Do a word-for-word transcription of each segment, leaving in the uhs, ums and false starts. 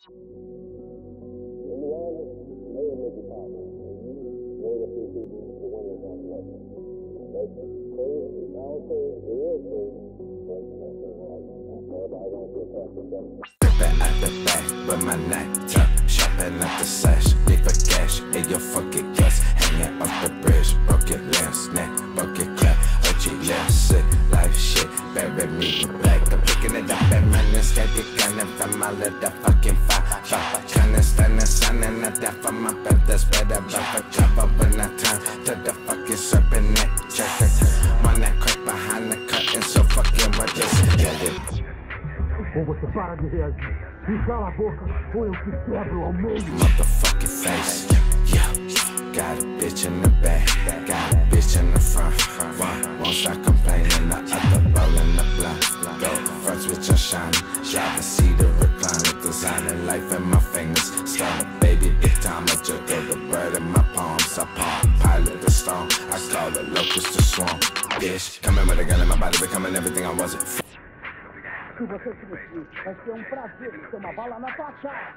Stepping at the back with my night top, shopping at the sash, leave a cash in your fucking gas, hanging off the bridge, broke your lens, neck, broke your clap, O G left, sick, life shit, bury me in black, I'm picking it up and running, scared you gunning from all of the fucking fire, fire, trying to stand the sun and I die for my brothers, better run for cover when I turn to the fucking serpent neck, check it, one that crack behind the curtain, so fucking what this, get it. Ou você para de reagir e cala a boca, ou eu te quebro ao meio. Motherfucking face, yeah. Got a bitch in the back, got a bitch in the front. One won't start complaining, the other rolling the blunt. Go fronts with your shiny, y'all can see the recliner, designing life in my fingers. Starting a baby, big time, I just go the bird in my palms. I palm, pilot the storm, I call the locust to swarm. Bitch, coming with a gun in my body, becoming everything I wasn't. Se você se vestir, vai ser um prazer ter uma bala na tua cara.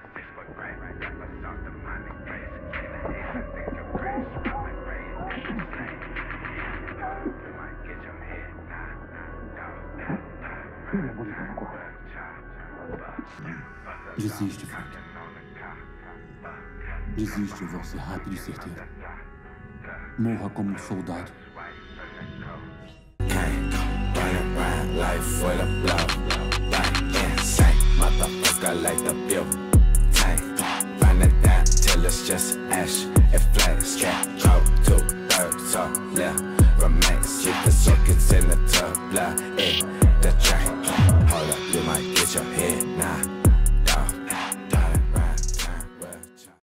Desiste, Frank. Desiste, vou ser rápido e certeiro. Morra como um soldado. Life with a blow, like insane, motherfucker like the bill, tank, find it down till it's just ash, it flames, cat, go, two, birds, so left, remains, keep the sockets in the tub, blood, eh.